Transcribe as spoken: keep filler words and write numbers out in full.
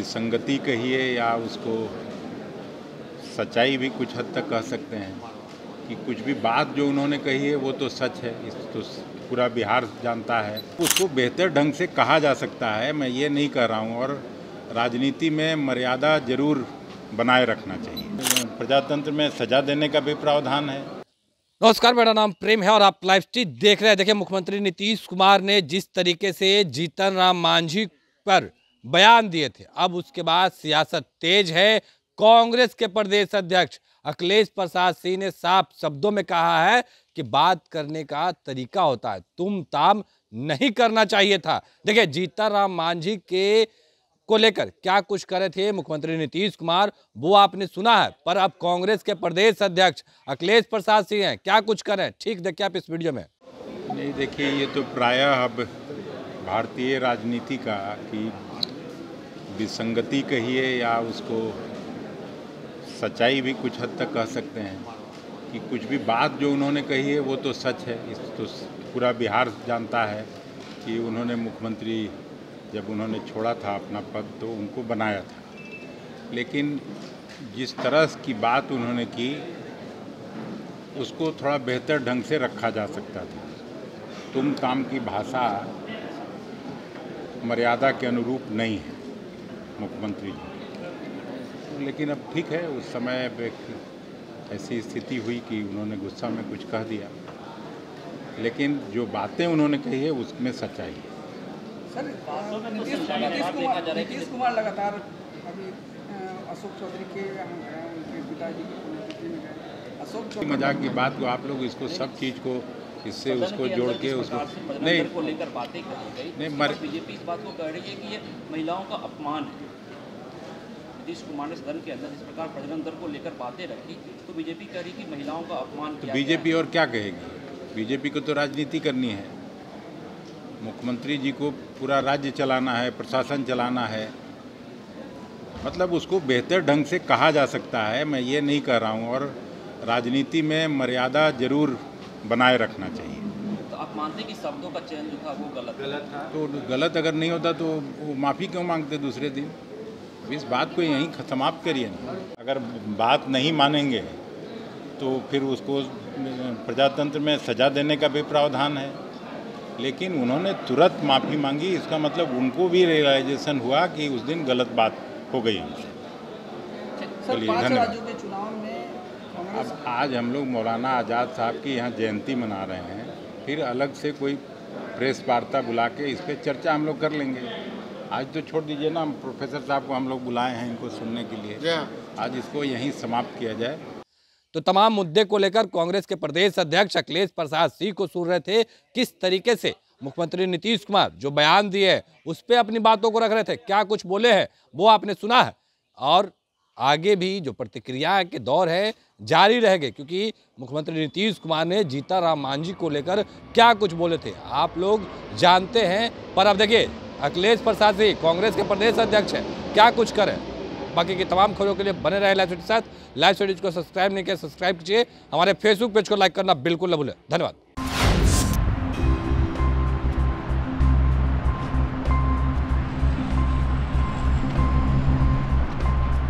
विसंगति कहिए या उसको सच्चाई भी कुछ हद तक कह सकते हैं कि कुछ भी बात जो उन्होंने कही है वो तो सच है, इस तो पूरा बिहार जानता है। उसको बेहतर ढंग से कहा जा सकता है, मैं ये नहीं कह रहा हूँ। और राजनीति में मर्यादा जरूर बनाए रखना चाहिए। प्रजातंत्र में सजा देने का भी प्रावधान है। नमस्कार, मेरा नाम प्रेम है और आप लाइव स्ट्रीट देख रहे हैं। देखिए, मुख्यमंत्री नीतीश कुमार ने जिस तरीके से जीतन राम मांझी पर बयान दिए थे, अब उसके बाद सियासत तेज है। कांग्रेस के प्रदेश अध्यक्ष अखिलेश प्रसाद सिंह ने साफ शब्दों में कहा है कि बात करने का तरीका होता है, तुम ताम नहीं करना चाहिए था। देखिए, जीतन राम मांझी के को लेकर क्या कुछ करे थे मुख्यमंत्री नीतीश कुमार, वो आपने सुना है। पर अब कांग्रेस के प्रदेश अध्यक्ष अखिलेश प्रसाद सिंह हैं, क्या कुछ करें, ठीक देखिए आप इस वीडियो में। नहीं, देखिए, ये तो प्रायः अब भारतीय राजनीति का कि विसंगति कहिए या उसको सच्चाई भी कुछ हद तक कह सकते हैं कि कुछ भी बात जो उन्होंने कही है वो तो सच है, इस तो पूरा बिहार जानता है कि उन्होंने मुख्यमंत्री जब उन्होंने छोड़ा था अपना पद तो उनको बनाया था। लेकिन जिस तरह की बात उन्होंने की उसको थोड़ा बेहतर ढंग से रखा जा सकता था। तुम ताम की भाषा मर्यादा के अनुरूप नहीं है मुख्यमंत्री जी। लेकिन अब ठीक है, उस समय एक ऐसी स्थिति हुई कि उन्होंने गुस्सा में कुछ कह दिया, लेकिन जो बातें उन्होंने कही है उसमें सच्चाई है। सर, नीतीश कुमार नीतीश कुमार लगातार अभी अशोक चौधरी के उनके पिताजी की पुण्यतिथि में गए। अशोक चौधरी मजाक की बात को आप लोग इसको सब चीज़ को इससे उसको जोड़ के उसको नहीं को लेकर बातें कही गई। नहीं, बीजेपी इस बात को कह रही है कि ये महिलाओं का अपमान है। नीतीश कुमार ने सदन के अंदर इस प्रकार प्रजनन दर को लेकर बातें रखी तो बीजेपी कह रही कि महिलाओं का अपमान किया। बीजेपी और क्या कहेगी? बीजेपी को तो राजनीति करनी है। मुख्यमंत्री जी को पूरा राज्य चलाना है, प्रशासन चलाना है, मतलब उसको बेहतर ढंग से कहा जा सकता है, मैं ये नहीं कह रहा हूँ। और राजनीति में मर्यादा जरूर बनाए रखना चाहिए। तो आप मानते हैं कि शब्दों का चयन जो था वो गलत गलत था? तो गलत अगर नहीं होता तो वो माफ़ी क्यों मांगते दूसरे दिन? इस बात को यहीं समाप्त करिए ना। अगर बात नहीं मानेंगे तो फिर उसको प्रजातंत्र में सजा देने का भी प्रावधान है। लेकिन उन्होंने तुरंत माफ़ी मांगी, इसका मतलब उनको भी रियलाइजेशन हुआ कि उस दिन गलत बात हो गई उनसे। चलिए, धन्यवाद। अब आज हम लोग मौलाना आज़ाद साहब की यहाँ जयंती मना रहे हैं, फिर अलग से कोई प्रेस वार्ता बुला के इस पर चर्चा हम लोग कर लेंगे। आज तो छोड़ दीजिए ना, प्रोफेसर साहब को हम लोग बुलाए हैं इनको सुनने के लिए, आज इसको यहीं समाप्त किया जाए। तो तमाम मुद्दे को लेकर कांग्रेस के प्रदेश अध्यक्ष अखिलेश प्रसाद सिंह को सुन रहे थे, किस तरीके से मुख्यमंत्री नीतीश कुमार जो बयान दिए है उस पर अपनी बातों को रख रहे थे, क्या कुछ बोले हैं वो आपने सुना है। और आगे भी जो प्रतिक्रिया के दौर है जारी रहेंगे, क्योंकि मुख्यमंत्री नीतीश कुमार ने जीतन राम मांझी को लेकर क्या कुछ बोले थे आप लोग जानते हैं। पर अब देखिए, अखिलेश प्रसाद सिंह कांग्रेस के प्रदेश अध्यक्ष हैं, क्या कुछ करें। बाकी की तमाम खबरों के लिए बने रहे लाइव स्टोरी के साथ। लाइव स्टोरी को सब्सक्राइब नहीं किया, सब्सक्राइब कीजिए। हमारे फेसबुक पेज को लाइक करना बिल्कुल न भूलें। धन्यवाद।